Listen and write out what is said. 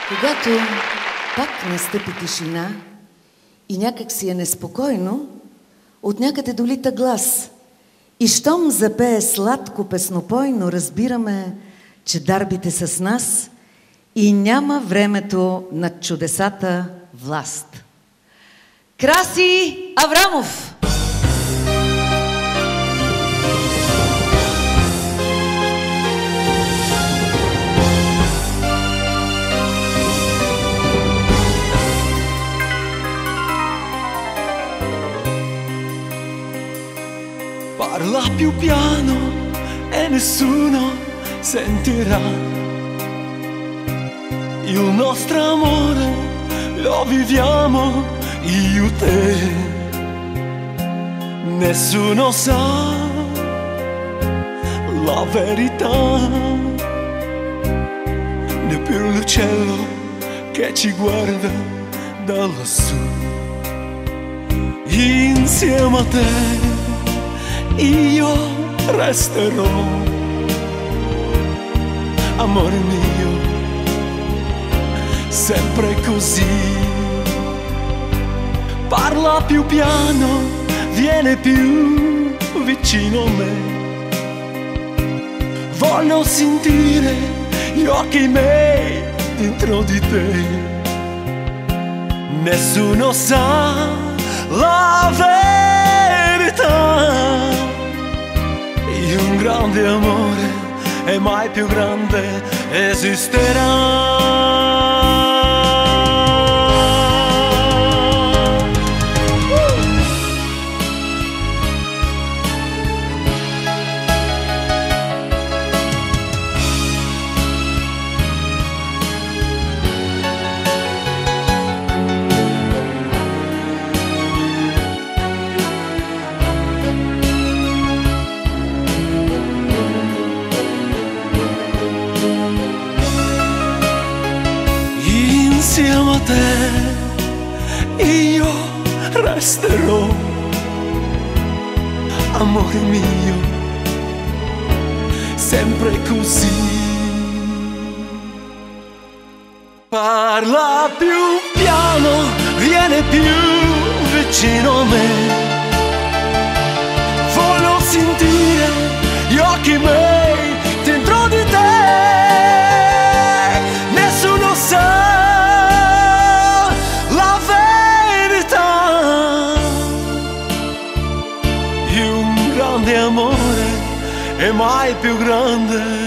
Когато пак настъпи тишина и някак си е неспокойно, от някъде долита глас. И щом запее сладко песнопойно, разбираме, че дарбите са с нас и няма времето над чудесата власт. Краси Аврамов! Parla più piano e nessuno sentirà. Il nostro amore lo viviamo io e te. Nessuno sa la verità, neppure l'uccello che ci guarda da lassù. Insieme a te io resterò, amore mio, sempre così. Parla più piano, viene più vicino a me. Voglio sentire gli occhi miei dentro di te. Nessuno sa la verità. Un grande amore e mai più grande esisterà. Insieme a te io resterò, amore mio, sempre così. Parla più piano, viene più vicino a me. Voglio sentire gli occhi miei dentro di te. Nessuno sa amore è mai più grande